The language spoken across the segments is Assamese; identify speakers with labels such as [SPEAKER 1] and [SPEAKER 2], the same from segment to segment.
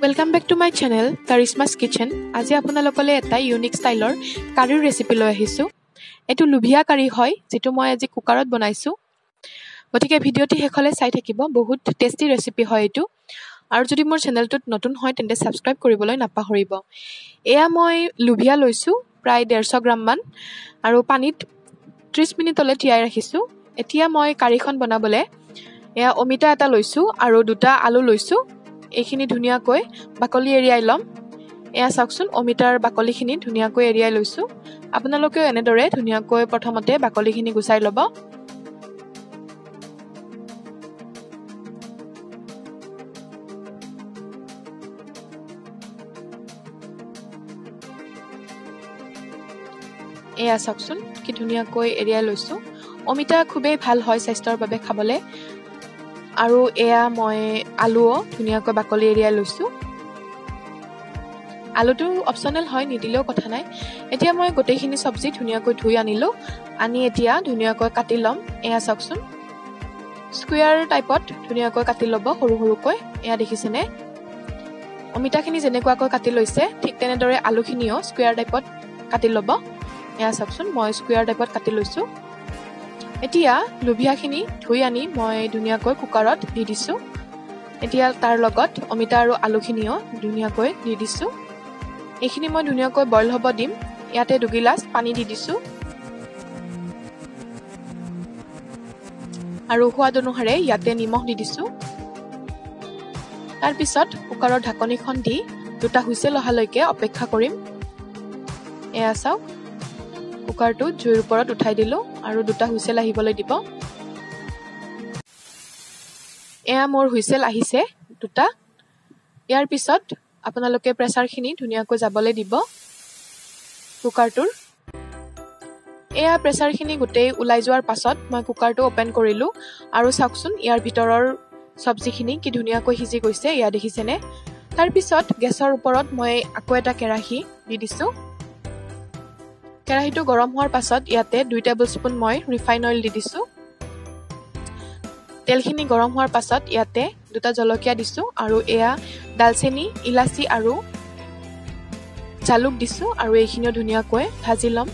[SPEAKER 1] Welcome back to my channel, Tarishma's Kitchen. আজি আপোনালোকলৈ এটা ইউনিক ষ্টাইলৰ কাৰীৰ ৰেচিপি লৈ আহিছোঁ। এটো লুবিয়া কাৰী হয়, যেটো মই আজি কুকাৰত বনাইছোঁ। গতিকে ভিডিঅ'টি শেষলৈ চাই থাকিব, বহুত টেষ্টি ৰেচিপি হয় এটো। আৰু যদি মোৰ চেনেলটোত নতুন হয় তেন্তে সাবস্ক্ৰাইব কৰিবলৈ নাপাহৰিব। এয়া মই লুবিয়া লৈছোঁ, প্ৰায় 150 গ্ৰাম মান, আৰু পানীত 30 মিনিটলৈ তিয়াই ৰাখিছোঁ। এতিয়া মই কাৰীখন বনাবলৈ এয়া অমিতা এটা লৈছোঁ আৰু দুটা আলু লৈছোঁ। এইখিনি ধুনীয়াকৈ বাকলি এৰিয়াই লম। এয়া চাওকচোন, অমিতাৰ বাকলিখিনি ধুনীয়াকৈ এৰিয়াই লৈছোঁ। আপোনালোকেও এনেদৰে ধুনীয়াকৈ প্ৰথমতে বাকলিখিনি গুচাই ল'ব। এয়া চাওকচোন কি ধুনীয়াকৈ এৰিয়াই লৈছোঁ। অমিতা খুবেই ভাল হয় স্বাস্থ্যৰ বাবে খাবলৈ। আৰু এয়া মই আলুও ধুনীয়াকৈ বাকলি এৰিয়াই লৈছোঁ। আলুটো অপচনেল হয়, নিদিলেও কথা নাই। এতিয়া মই গোটেইখিনি চব্জি ধুনীয়াকৈ ধুই আনিলোঁ। আনি এতিয়া ধুনীয়াকৈ কাটি ল'ম। এয়া চাওকচোন, স্কুৱেৰ টাইপত ধুনীয়াকৈ কাটি ল'ব, সৰু সৰুকৈ। এয়া দেখিছেনে, অমিতাখিনি যেনেকুৱাকৈ কাটি লৈছে ঠিক তেনেদৰে আলুখিনিও স্কুৱেৰ টাইপত কাটি ল'ব। এয়া চাওকচোন, মই স্কুৱেৰ টাইপত কাটি লৈছোঁ। এতিয়া লুবিয়াখিনি ধুই আনি মই ধুনীয়াকৈ কুকাৰত দি দিছোঁ। এতিয়া তাৰ লগত অমিতা আৰু আলুখিনিও ধুনীয়াকৈ দি দিছোঁ। এইখিনি মই ধুনীয়াকৈ বইল হ'ব দিম। ইয়াতে 2 গিলাচ পানী দি দিছোঁ আৰু সোৱাদ অনুসাৰে ইয়াতে নিমখ দি দিছোঁ। তাৰপিছত কুকাৰৰ ঢাকনিখন দি 2টা হুইচেল অহালৈকে অপেক্ষা কৰিম। এয়া চাওক, কুকাৰটো জুইৰ ওপৰত উঠাই দিলোঁ আৰু 2টা হুইচেল আহিবলৈ দিব। এয়া মোৰ হুইচেল আহিছে 2টা। ইয়াৰ পিছত আপোনালোকে প্ৰেছাৰখিনি ধুনীয়াকৈ যাবলৈ দিব কুকাৰটোৰ। এয়া প্ৰেছাৰখিনি গোটেই ওলাই যোৱাৰ পাছত মই কুকাৰটো অপেন কৰিলোঁ আৰু চাওকচোন ইয়াৰ ভিতৰৰ চব্জিখিনি কি ধুনীয়াকৈ সিজি গৈছে, এয়া দেখিছেনে। তাৰপিছত গেছৰ ওপৰত মই আকৌ এটা কেৰাহী দি দিছোঁ। কেৰাহীটো গৰম হোৱাৰ পাছত ইয়াতে 2 টেবুল স্পুন মই ৰিফাইন অইল দি দিছোঁ। তেলখিনি গৰম হোৱাৰ পাছত ইয়াতে 2টা জলকীয়া দিছোঁ আৰু এয়া দালচেনি, ইলাচি আৰু জালুক দিছোঁ আৰু এইখিনিও ধুনীয়াকৈ ভাজি ল'ম।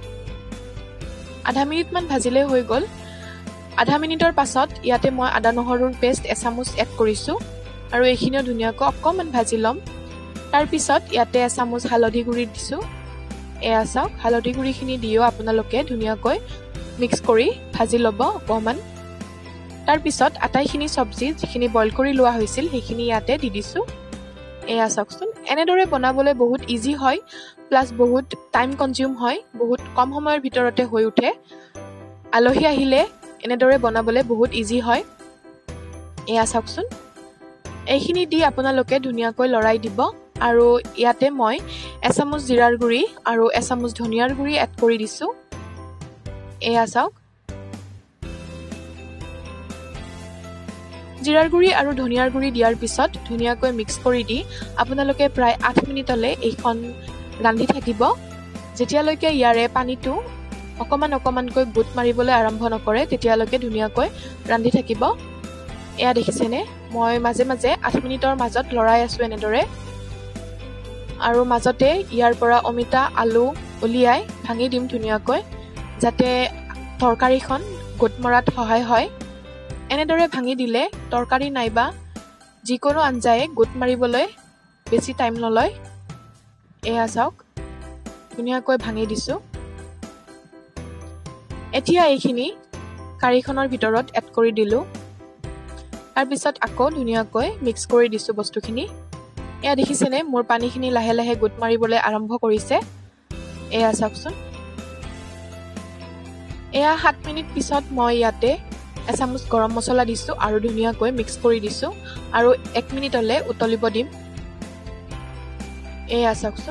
[SPEAKER 1] আধা মিনিটমান ভাজিলেই হৈ গ'ল। আধা মিনিটৰ পাছত ইয়াতে মই আদা নহৰুৰ পেষ্ট এচামুচ এড কৰিছোঁ আৰু এইখিনিও ধুনীয়াকৈ অকণমান ভাজি ল'ম। তাৰপিছত ইয়াতে এচামুচ হালধি গুড়ি দিছোঁ। এয়া চাওক, হালধি গুড়িখিনি দিও আপোনালোকে ধুনীয়াকৈ মিক্স কৰি ভাজি ল'ব অকণমান। তাৰপিছত আটাইখিনি চব্জি যিখিনি বইল কৰি লোৱা হৈছিল সেইখিনি ইয়াতে দি দিছোঁ। এয়া চাওকচোন, এনেদৰে বনাবলৈ বহুত ইজি হয়, প্লাছ বহুত টাইম কনজিউম হয়, বহুত কম সময়ৰ ভিতৰতে হৈ উঠে। আলহী আহিলে এনেদৰে বনাবলৈ বহুত ইজি হয়। এয়া চাওকচোন, এইখিনি দি আপোনালোকে ধুনীয়াকৈ লৰাই দিব আৰু ইয়াতে মই এচামুচ জিৰাৰ গুড়ি আৰু এচামুচ ধনিয়াৰ গুড়ি এড কৰি দিছোঁ। এয়া চাওক, জিৰাৰ গুড়ি আৰু ধনিয়াৰ গুড়ি দিয়াৰ পিছত ধুনীয়াকৈ মিক্স কৰি দি আপোনালোকে প্ৰায় 8 মিনিটলৈ এইখন ৰান্ধি থাকিব, যেতিয়ালৈকে ইয়াৰে পানীটো অকণমানকৈ গোট মাৰিবলৈ আৰম্ভ নকৰে তেতিয়ালৈকে ধুনীয়াকৈ ৰান্ধি থাকিব। এয়া দেখিছেনে, মই মাজে মাজে 8 মিনিটৰ মাজত লৰাই আছোঁ এনেদৰে। আৰু মাজতে ইয়াৰ পৰা অমিতা আলু উলিয়াই ভাঙি দিম ধুনীয়াকৈ, যাতে তৰকাৰীখন গোট মৰাত সহায় হয়। এনেদৰে ভাঙি দিলে তৰকাৰী নাইবা যিকোনো আঞ্জায়ে গোট মাৰিবলৈ বেছি টাইম নলয়। এয়া চাওক, ধুনীয়াকৈ ভাঙি দিছোঁ। এতিয়া এইখিনি কাৰীখনৰ ভিতৰত এড কৰি দিলোঁ। তাৰপিছত আকৌ ধুনীয়াকৈ মিক্স কৰি দিছোঁ বস্তুখিনি। এয়া দেখিছেনে, মোৰ পানীখিনি লাহে লাহে গোট মাৰিবলৈ আৰম্ভ কৰিছে। এয়া চাওকচোন, এয়া 7 মিনিট পিছত মই ইয়াতে এচামুচ গৰম মছলা দিছোঁ আৰু ধুনীয়াকৈ মিক্স কৰি দিছোঁ আৰু 1 মিনিটলৈ উতলিব দিম। এয়া চাওকচোন,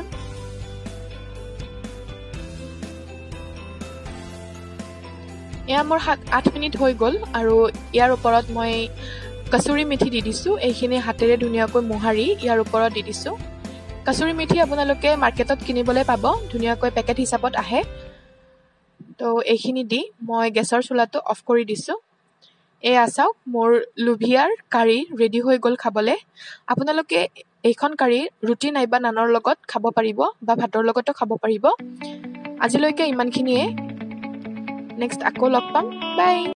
[SPEAKER 1] এয়া মোৰ 8 মিনিট হৈ গ'ল আৰু ইয়াৰ ওপৰত মই কচুৰি মেথি দি দিছোঁ। এইখিনি হাতেৰে ধুনীয়াকৈ মোহাৰি ইয়াৰ ওপৰত দি দিছোঁ। কচুৰি মেথি আপোনালোকে মাৰ্কেটত কিনিবলৈ পাব, ধুনীয়াকৈ পেকেট হিচাপত আহে। তো এইখিনি দি মই গেছৰ চুলাটো অফ কৰি দিছোঁ। এয়া চাওক, মোৰ লুবিয়াৰ কাৰী ৰেডি হৈ গ'ল খাবলৈ। আপোনালোকে এইখন কাৰী ৰুটি নাইবা নানৰ লগত খাব পাৰিব বা ভাতৰ লগতো খাব পাৰিব। আজিলৈকে ইমানখিনিয়ে। নেক্সট আকৌ লগ পাম। বাই।